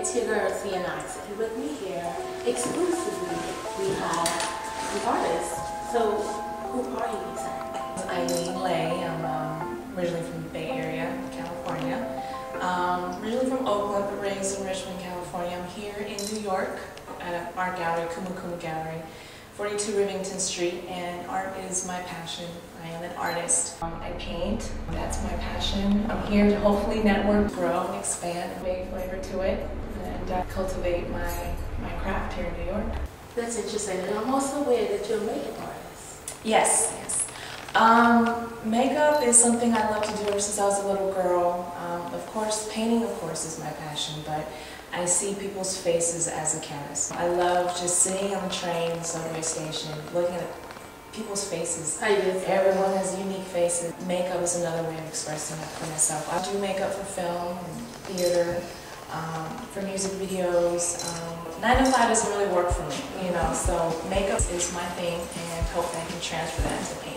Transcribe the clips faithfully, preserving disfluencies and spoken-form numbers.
it's your girl, Tiah Knox, and with me here, exclusively, we have the artist. So, who are you exactly? Eileen Lei. I'm um, originally from the Bay Area, California. Um, originally from Oakland, but raised in Richmond, California. I'm here in New York at an art gallery, Kumu Kumu Gallery, forty-two Rivington Street, and art is my passion. I am an artist. Um, I paint, that's my passion. I'm here to hopefully network, grow, and expand, and make flavor to it, and uh, cultivate my, my craft here in New York. That's interesting, and I'm also aware that you're a makeup artist. Yes, yes. Um, makeup is something I love to do ever since I was a little girl. Um, of course, painting, of course, is my passion, but I see people's faces as a canvas. I love just sitting on the train, subway station, looking at people's faces. How you doing? Everyone has unique faces. Makeup is another way of expressing that for myself. I do makeup for film and theater, um, for music videos. Um, nine to five doesn't really work for me, you know, so makeup is my thing, and hopefully I can transfer that into painting.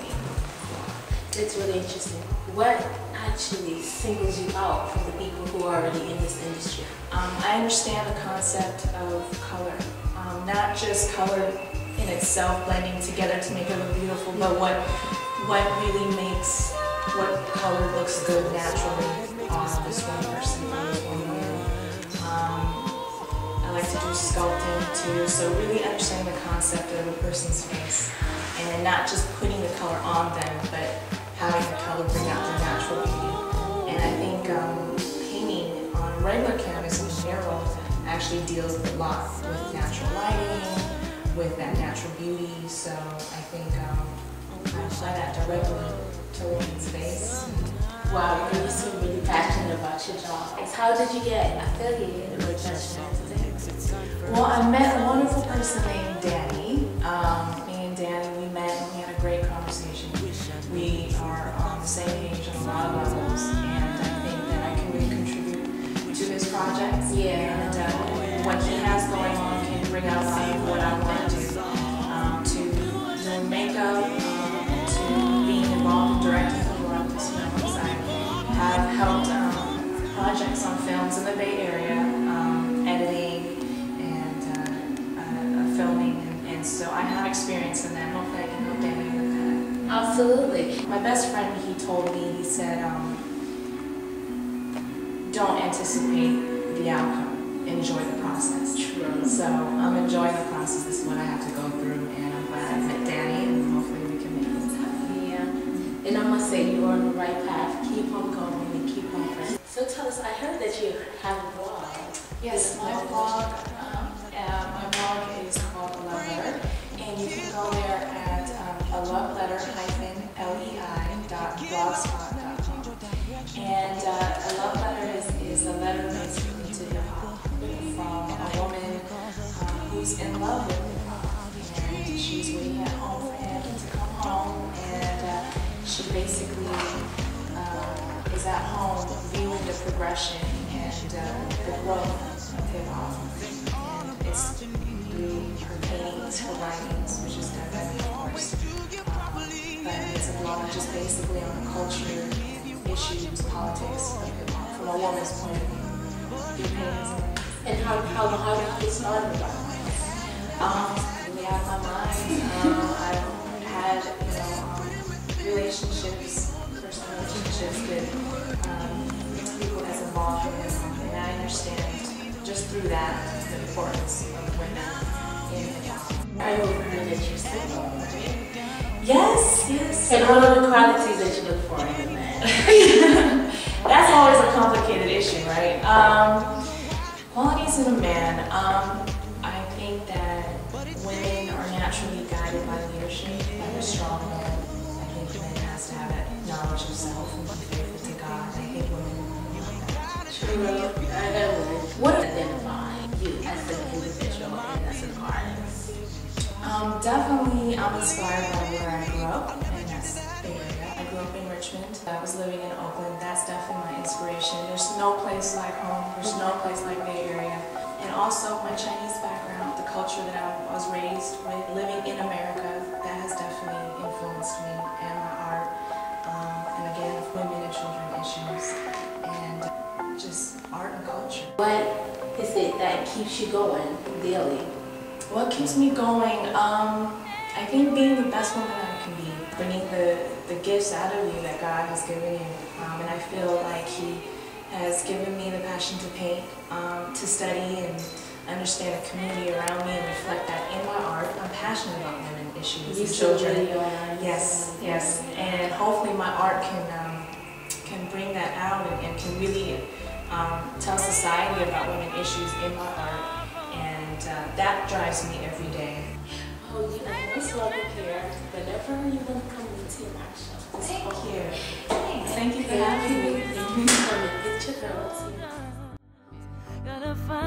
It's really interesting. What actually singles you out from the people who are already in this industry? Um, I understand the concept of color, um, not just color in itself blending together to make it look beautiful, but what what really makes what color looks good naturally on this one person or this one woman. Um, I like to do sculpting too, so really understanding the concept of a person's face and not just putting the color on them, but having the color bring out their natural beauty. And I think um, painting on a regular canvas in general actually deals a lot with natural lighting, with that natural beauty. So I think um, I apply that directly to a woman's face. Wow, you seem really passionate about your job. How did you get affiliated with Dutchmen Entertainment? Well, I met a wonderful person named Danny. Um, me and Danny, we met and we had a great conversation. We are on the same page on a lot of levels, and I think that I can really contribute to his projects. Yeah. And uh, what he has going on can bring out a lot of what I want to do. Um, to doing makeup, um, to being involved in directing a lot of these films. I have helped um, projects on films in the Bay Area, um, editing and uh, uh, filming, and, and so I have experience in that. Hopefully I can help Danny with that. Absolutely. My best friend, he told me, he said, um, don't anticipate the outcome, enjoy the process. True. So I'm enjoying the process. This is what I have to go through, and I'm glad I met Danny, and hopefully we can make things happen. Yeah. And I must say, you're on the right path. Keep on going and keep on pressing. So tell us, I heard that you have a blog. Yes, my blog, um, uh, my blog is called A Love Letter, and you can go there at um, a love letter lei dot blogspot dot com. And uh, a love letter is, is a letter basically to hip hop from a woman uh, who's in love with hip hop, and she's waiting at home for him to come home, and uh, she basically uh, is at home viewing the progression and uh, the growth of hip hop, and it's through her paintings, her writings, which is definitely, of course, um, but it's a blog just basically on the culture, issues, politics of hip hop from a woman's point of view. Through paintings and writings. And how, how, how did you get started about it? Um, really out of my mind. Um, I've had, you know, um, relationships, personal relationships with um, people that's involved in hip hop, and I understand just through that the importance of women in hip hop. Are you aware that you're single? Yes, yes. And what are the qualities that you look for in a man? That's always a complicated issue, right? Um, qualities in a man. Um, I think that women are naturally guided by leadership, like a strong man. I think men has to have that knowledge of self and be faithful to God. I think women like that. True. I know. What identify you as an individual and as an artist? Um, definitely, I'm inspired by where I grew up, and that's Bay Area. I grew up in Richmond. I was living in Oakland. That's definitely my inspiration. There's no place like home. There's no place like Bay Area. And also my Chinese background, the culture that I was raised with, living in America, that has definitely influenced me and my art. Um, and again, women and children issues, and just art and culture. What is it that keeps you going daily? What keeps me going? Um, I think being the best woman I can be, bringing the, the gifts out of you that God has given you. Um, and I feel like He has given me the passion to paint, um, to study and understand the community around me and reflect that in my art. I'm passionate about women issues and children. Yes, yes. And hopefully my art can um, can bring that out and, and can really um, tell society about women issues in my art. And uh, that drives me every day. Oh, you know, most welcome here. Whenever you want to come into my show. Thank you. Thanks. Thank you for having me. Thank you for coming. Get your girls.